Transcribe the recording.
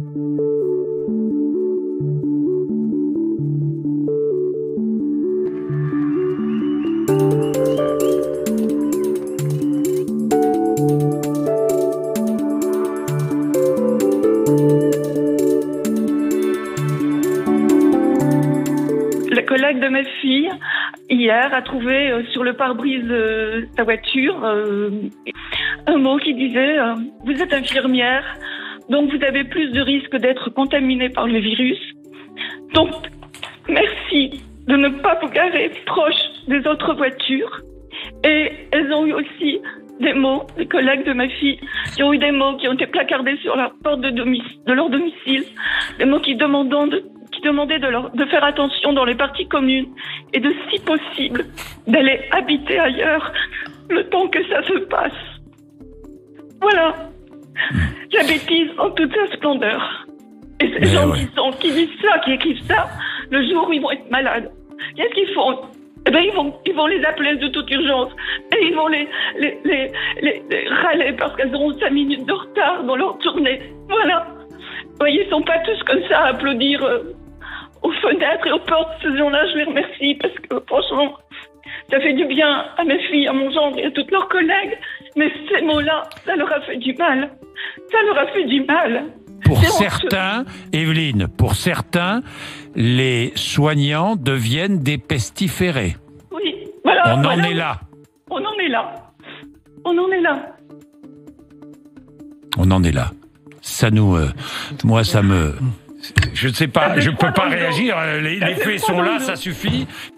La collègue de ma fille, hier, a trouvé sur le pare-brise de sa voiture un mot qui disait « Vous êtes infirmière, donc vous avez plus de risques d'être contaminée par le virus. Donc, merci de ne pas vous garer proche des autres voitures. » Et elles ont eu aussi des mots, les collègues de ma fille, qui ont eu des mots qui ont été placardés sur la porte de leur domicile, des mots qui demandaient de faire attention dans les parties communes et de, si possible, d'aller habiter ailleurs le temps que ça se passe. Voilà. La bêtise en toute sa splendeur. Et ces gens qui disent ça, qui écrivent ça, le jour où ils vont être malades, qu'est-ce qu'ils font? Eh ben, ils vont les appeler de toute urgence et ils vont les râler parce qu'elles auront 5 minutes de retard dans leur tournée. Voilà. Vous voyez, ils sont pas tous comme ça à applaudir aux fenêtres et aux portes. Ces gens-là, je les remercie parce que franchement, ça fait du bien à mes filles, à mon gendre et à toutes leurs collègues. Mais ces mots-là, ça leur a fait du mal. Ça leur a fait du mal. Pour certains, Evelyne, pour certains, les soignants deviennent des pestiférés. Oui, voilà. On en est là. On en est là. On en est là. On en est là. Ça nous... moi, ça me... Je ne sais pas, je ne peux pas réagir. Les faits sont là, ça suffit.